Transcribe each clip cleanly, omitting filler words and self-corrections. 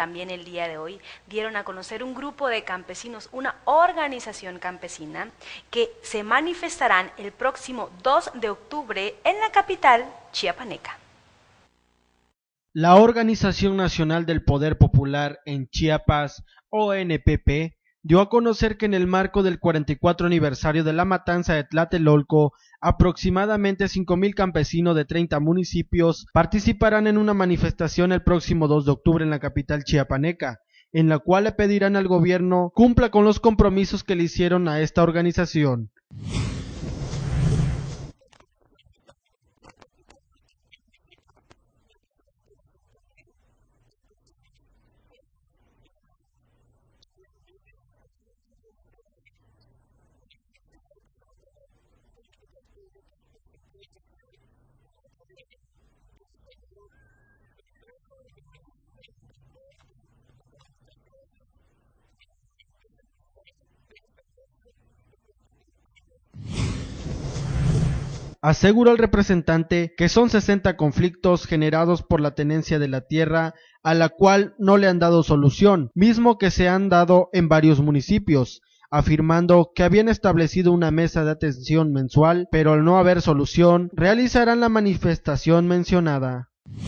También el día de hoy dieron a conocer un grupo de campesinos, una organización campesina, que se manifestarán el próximo 2 de octubre en la capital chiapaneca. La Organización Nacional del Poder Popular en Chiapas, ONPP, dio a conocer que en el marco del 44 aniversario de la matanza de Tlatelolco, aproximadamente 5,000 campesinos de 30 municipios participarán en una manifestación el próximo 2 de octubre en la capital chiapaneca, en la cual le pedirán al gobierno cumpla con los compromisos que le hicieron a esta organización. Aseguró el representante que son 60 conflictos generados por la tenencia de la tierra a la cual no le han dado solución, mismo que se han dado en varios municipios, afirmando que habían establecido una mesa de atención mensual, pero al no haber solución, realizarán la manifestación mencionada.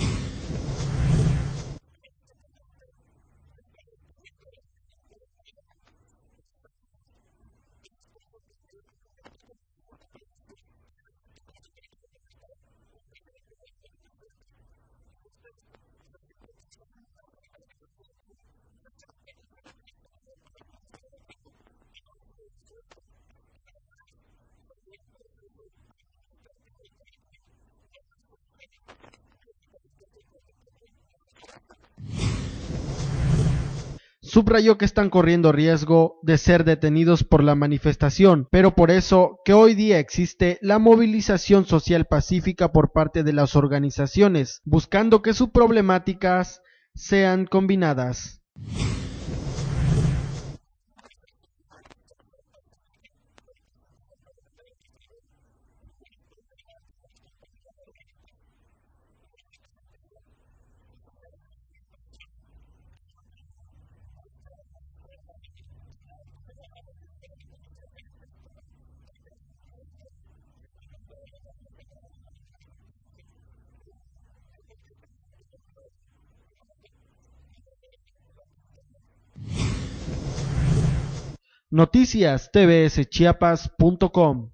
Subrayó que están corriendo riesgo de ser detenidos por la manifestación, pero por eso que hoy día existe la movilización social pacífica por parte de las organizaciones, buscando que sus problemáticas sean combinadas. Noticias tvschiapas.com